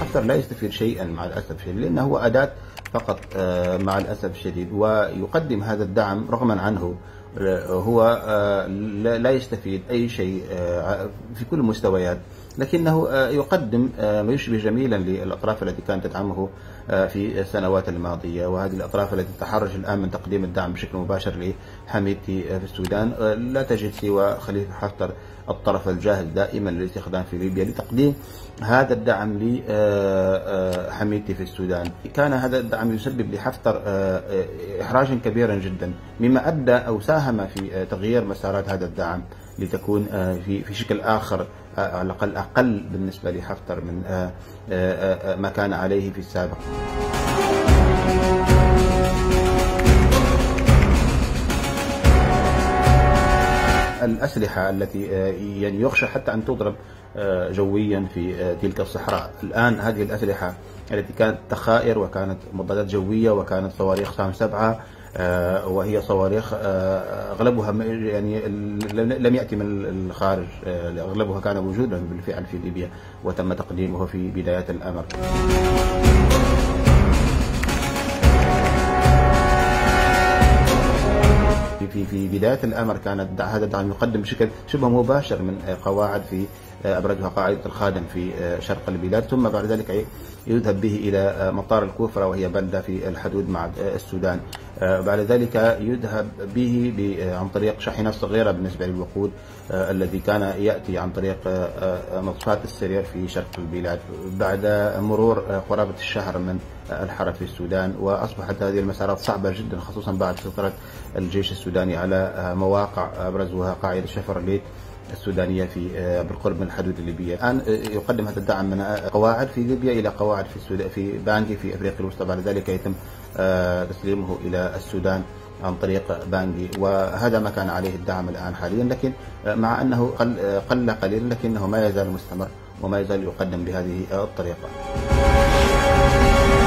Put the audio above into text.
حفتر لا يستفيد شيئا مع الأسف الشديد، لأنه هو أداة فقط مع الأسف الشديد، ويقدم هذا الدعم رغما عنه. هو لا يستفيد أي شيء في كل المستويات، لكنه يقدم ما يشبه جميلا للأطراف التي كانت تدعمه في السنوات الماضية، وهذه الأطراف التي تتحرج الآن من تقديم الدعم بشكل مباشر لحميدتي في السودان لا تجد سوى خليفة حفتر الطرف الجاهز دائما للاستخدام في ليبيا لتقديم هذا الدعم لحميدتي في السودان. كان هذا الدعم يسبب لحفتر إحراجا كبيرا جدا، مما أدى أو ساهم في تغيير مسارات هذا الدعم لتكون في شكل آخر على الأقل أقل بالنسبة لحفتر من ما كان عليه في السابق. الأسلحة التي يعني يخشى حتى أن تضرب جويا في تلك الصحراء، الآن هذه الأسلحة التي كانت تخائر وكانت مضادات جوية وكانت صواريخ سام 7 وهي صواريخ أغلبها يعني لم يأتي من الخارج، أغلبها كان موجودا بالفعل في ليبيا وتم تقديمه في بدايات الأمر. في بداية الأمر كان هذا الدعم يقدم بشكل شبه مباشر من قواعد في أبرزها قاعدة الخادم في شرق البلاد، ثم بعد ذلك يذهب به إلى مطار الكوفرة وهي بلدة في الحدود مع السودان. بعد ذلك يذهب به عن طريق شاحنات صغيرة بالنسبة للوقود الذي كان يأتي عن طريق مصفاة السرير في شرق البلاد. بعد مرور قرابة الشهر من الحرب في السودان، وأصبحت هذه المسارات صعبة جدا خصوصا بعد سيطرة الجيش السوداني على مواقع أبرزها قاعدة شفرليت السودانية في بالقرب من الحدود الليبية. الآن يقدم هذا الدعم من قواعد في ليبيا إلى قواعد في بانجي في أفريقيا الوسطى، بعد ذلك يتم تسليمه إلى السودان عن طريق بانجي، وهذا ما كان عليه الدعم الآن حاليا، لكن مع أنه قل قليلا لكنه ما يزال مستمر وما يزال يقدم بهذه الطريقة.